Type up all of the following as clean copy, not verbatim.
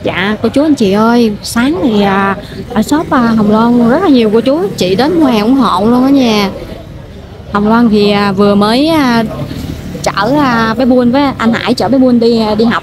Dạ cô chú anh chị ơi, sáng thì ở shop Hồng Loan rất là nhiều cô chú chị đến mua hàng ủng hộ luôn đó nha. Hồng Loan thì vừa mới chở bé Buôn với anh Hải chở bé Buôn đi học.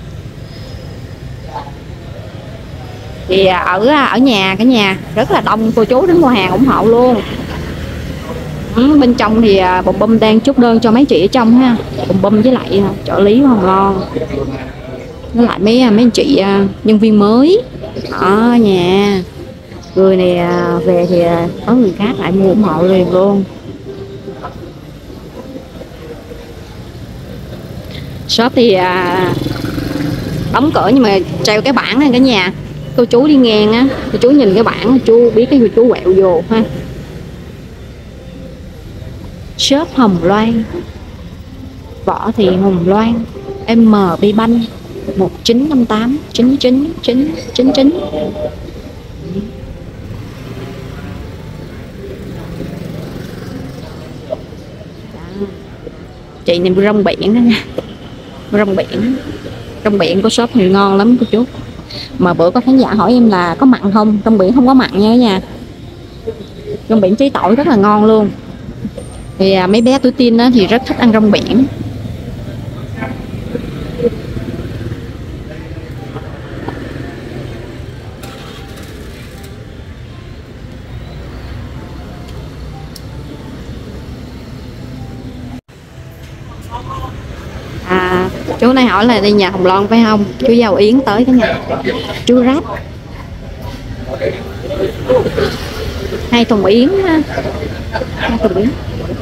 Thì ở nhà cả nhà rất là đông cô chú đến mua hàng ủng hộ luôn. Bên trong thì Bùm Bùm đang chốt đơn cho mấy chị ở trong ha. Bùm Bùm với lại trợ lý của Hồng Loan, với lại mấy anh chị nhân viên mới ở nhà. Người này về thì có người khác lại mua ủng hộ liền luôn. Shop thì đóng cửa nhưng mà treo cái bảng này cả nhà. Cô chú đi ngang á, cô chú nhìn cái bảng chú biết cái chú quẹo vô ha. Shop Hồng Loan, Võ Thị Hồng Loan, MB Bank 1958 99999. Chị này rong biển đó nha. Rong biển của shop thì ngon lắm cô chú. Mà bữa có khán giả hỏi em là có mặn không? Rong biển không có mặn nha. Rong biển cháy tỏi rất là ngon luôn. Thì mấy bé tuổi teen thì rất thích ăn rong biển. Chú này hỏi là đi nhà Hồng Loan phải không? Chú Giàu Yến tới cái nhà. Chú Ráp 2 thùng yến ha. 2 thùng yến.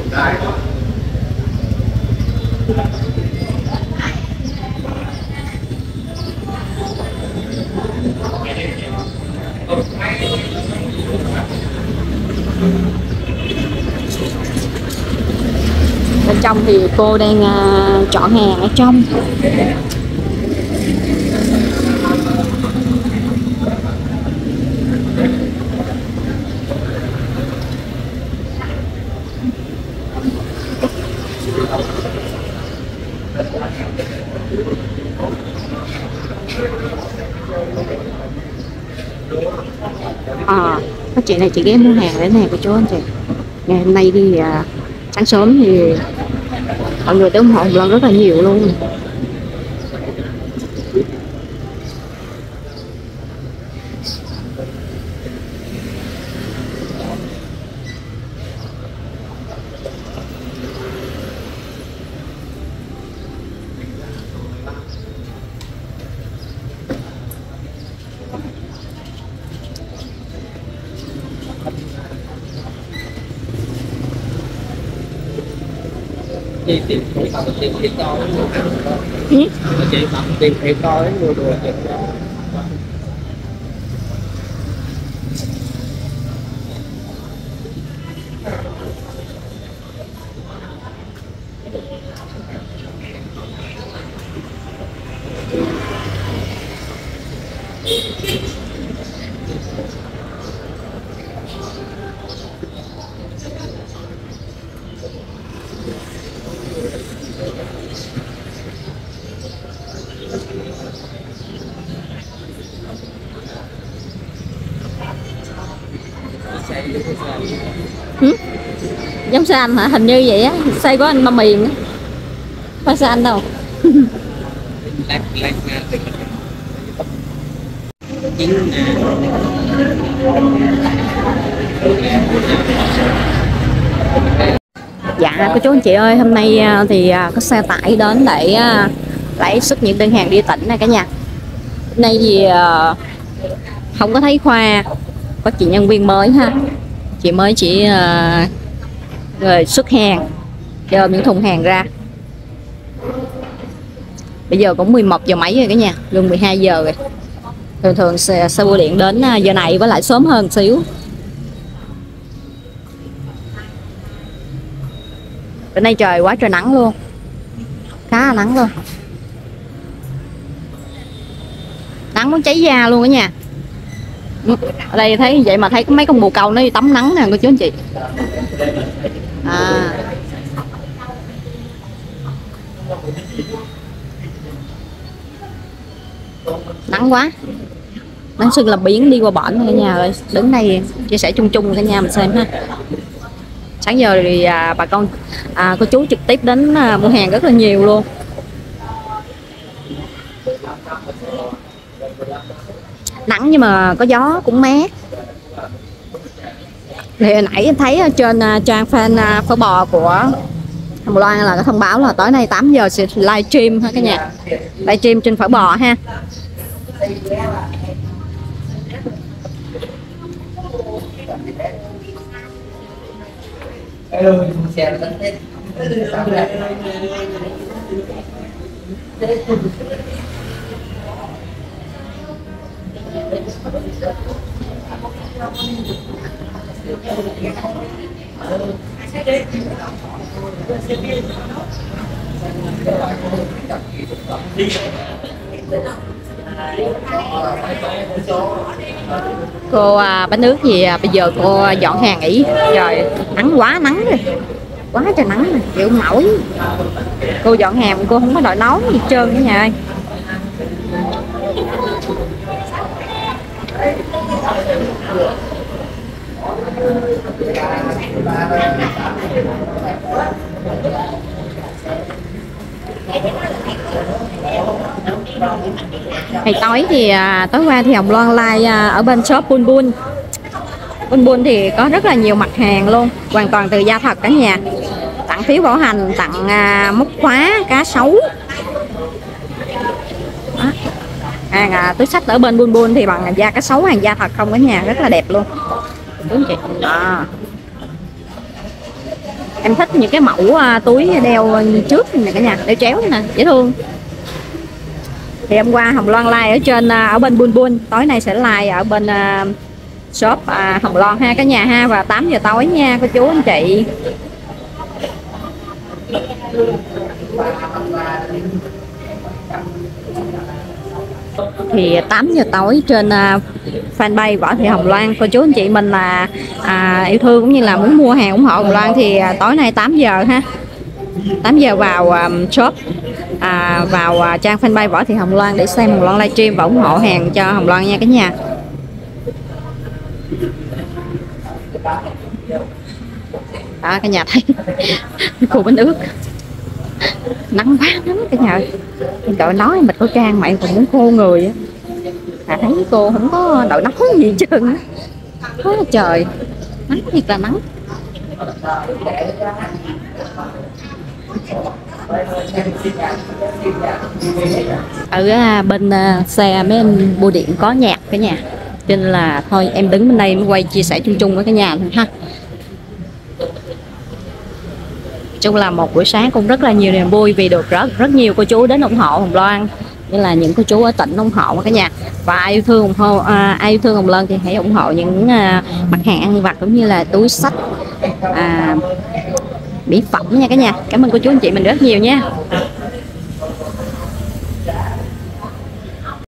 Bên trong thì cô đang chọn hàng ở trong. Các chị này chị ghé mua hàng đấy nè cô chú anh chị. Ngày hôm nay thì sáng sớm thì mọi người tới ủng hộ lần rất là nhiều luôn. Chị tìm thiệt to chị tìm thiệt to đến mua đồ chị. Giống xe anh hả? Hình như vậy á, xe của anh Ba Miền á. Phải xe anh đâu. Dạ cô chú anh chị ơi, hôm nay thì có xe tải đến để lấy xuất những đơn hàng đi tỉnh này cả nhà. Hôm nay thì không có thấy Khoa, có chị nhân viên mới ha. Chị mới chỉ người xuất hàng, chờ những thùng hàng ra. Bây giờ cũng 11 giờ mấy rồi cả nhà, gần 12 giờ rồi. Thường xe bưu điện đến giờ này với lại sớm hơn xíu. Bữa nay trời quá trời nắng luôn, khá là nắng luôn, nắng muốn cháy da luôn cả nhà. Ở đây thấy vậy mà thấy mấy con bồ câu nó đi tắm nắng nè cô chú anh chị. Nắng quá, nắng sưng là biến đi qua bển cả nhà ơi. Đứng đây chia sẻ chung chung cả nhà mình xem ha. Sáng giờ thì bà con cô chú trực tiếp đến mua hàng rất là nhiều luôn. Nắng nhưng mà có gió cũng mát. Thì hồi nãy em thấy ở trên trang fan phở bò của Hồng Loan là có thông báo là tối nay 8 giờ sẽ live stream ha cả nhà. Live stream trên phở bò ha. Cô bánh nước gì bây giờ cô dọn hàng nghỉ. Trời nắng quá nắng rồi, quá trời nắng này chịu không nổi. Cô dọn hàng cô không có đội nón gì trơn cả nhà ơi. Ngày tối thì tối qua thì Hồng Loan live ở bên shop Bun Bun. Bun Bun thì có rất là nhiều mặt hàng luôn, hoàn toàn từ da thật cả nhà. Tặng phiếu bảo hành, tặng móc khóa, cá sấu. Túi xách ở bên Bun Bun thì bằng da cá sấu, hàng da thật không cả nhà, rất là đẹp luôn. Đúng chị. Em thích những cái mẫu túi đeo trước này cả nhà, đeo chéo nè, dễ thương. Thì hôm qua Hồng Loan live ở trên ở bên Bun Bun, tối nay sẽ live ở bên shop Hồng Loan ha cả nhà ha, vào 8 giờ tối nha cô chú anh chị. Thì 8 giờ tối trên fanpage Võ Thị Hồng Loan, cô chú anh chị mình là yêu thương cũng như là muốn mua hàng ủng hộ Hồng Loan thì tối nay 8 giờ ha, 8 giờ vào shop vào trang fanpage Võ Thị Hồng Loan để xem Hồng Loan livestream và ủng hộ hàng cho Hồng Loan nha cả nhà. Đó cả nhà thấy cô bánh nước nắng quá nắng cả nhà ơi. Đội nói mình có trang mày còn muốn khô người á, thấy cô không có đội nóng gì hết trơn á. Quá trời nắng thiệt là nắng. Ở bên xe mấy anh bưu điện có nhạc cả nhà, cho nên là thôi em đứng bên đây mới quay chia sẻ chung chung với cả nhà thôi ha. Chung là một buổi sáng cũng rất là nhiều niềm vui vì được rất nhiều cô chú đến ủng hộ Hồng Loan, như là những cô chú ở tỉnh ủng hộ cả nhà. Và ai yêu thương ai yêu thương Hồng Loan thì hãy ủng hộ những mặt hàng ăn vặt cũng như là túi xách, mỹ phẩm nha cả nhà. Cảm ơn cô chú anh chị mình rất nhiều nha.